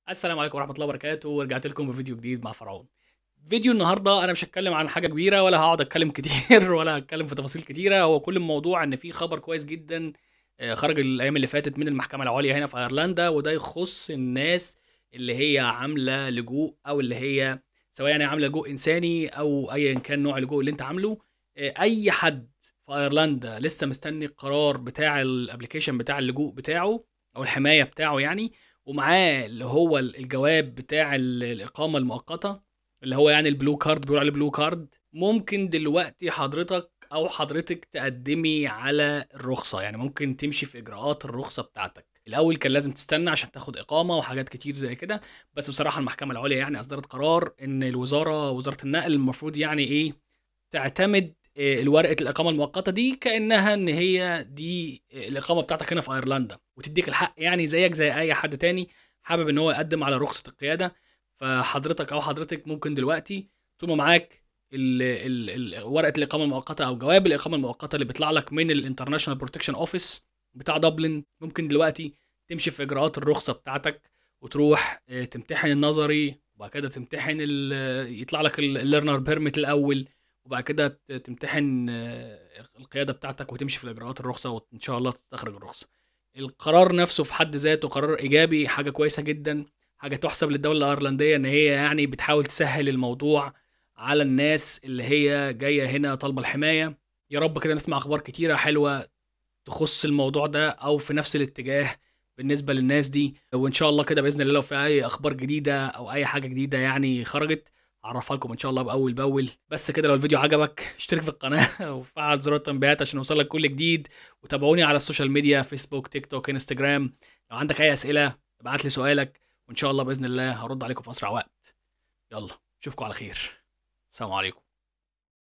السلام عليكم ورحمة الله وبركاته، ورجعت لكم بفيديو جديد مع فرعون. فيديو النهارده انا مش هتكلم عن حاجة كبيرة ولا هقعد اتكلم كتير ولا هتكلم في تفاصيل كتيرة. هو كل الموضوع ان في خبر كويس جدا خرج الايام اللي فاتت من المحكمة العليا هنا في ايرلندا، وده يخص الناس اللي هي عاملة لجوء او اللي هي سواء يعني عاملة لجوء انساني او ايا كان نوع اللجوء اللي انت عامله. اي حد في ايرلندا لسه مستني القرار بتاع الابليكيشن بتاع اللجوء بتاعه او الحماية بتاعه يعني، ومعاه اللي هو الجواب بتاع الإقامة المؤقتة اللي هو يعني البلو كارد، بيقول عليه بلو كارد. ممكن دلوقتي حضرتك أو حضرتك تقدمي على الرخصة، يعني ممكن تمشي في إجراءات الرخصة بتاعتك. الأول كان لازم تستنى عشان تاخد إقامة وحاجات كتير زي كده، بس بصراحة المحكمة العليا يعني أصدرت قرار إن وزارة النقل المفروض يعني إيه تعتمد الورقة الإقامة المؤقتة دي كأنها إن هي دي الإقامة بتاعتك هنا في أيرلندا، وتديك الحق يعني زيك زي أي حد تاني حابب إن هو يقدم على رخصة القيادة. فحضرتك أو حضرتك ممكن دلوقتي طول ما معاك ورقة الإقامة المؤقتة أو جواب الإقامة المؤقتة اللي بيطلع لك من الانترناشونال بروتكشن أوفيس بتاع دبلن، ممكن دلوقتي تمشي في إجراءات الرخصة بتاعتك وتروح تمتحن النظري، وبعد كده تمتحن يطلع لك الليرنر بيرميت الأول، وبعد كده تمتحن القيادة بتاعتك وتمشي في الإجراءات الرخصة، وإن شاء الله تستخرج الرخصة. القرار نفسه في حد ذاته قرار إيجابي، حاجة كويسة جدا، حاجة تحسب للدولة الأيرلندية إن هي يعني بتحاول تسهل الموضوع على الناس اللي هي جاية هنا طالبة الحماية. يا رب كده نسمع أخبار كتيرة حلوة تخص الموضوع ده أو في نفس الاتجاه بالنسبة للناس دي، وإن شاء الله كده بإذن الله لو في أي أخبار جديدة أو أي حاجة جديدة يعني خرجت اعرفها لكم ان شاء الله باول باول. بس كده، لو الفيديو عجبك اشترك في القناه وفعل زر التنبيهات عشان يوصلك كل جديد، وتابعوني على السوشيال ميديا فيسبوك تيك توك انستجرام. لو عندك اي اسئله ابعت لي سؤالك، وان شاء الله باذن الله هرد عليكم في اسرع وقت. يلا اشوفكم على خير. السلام عليكم.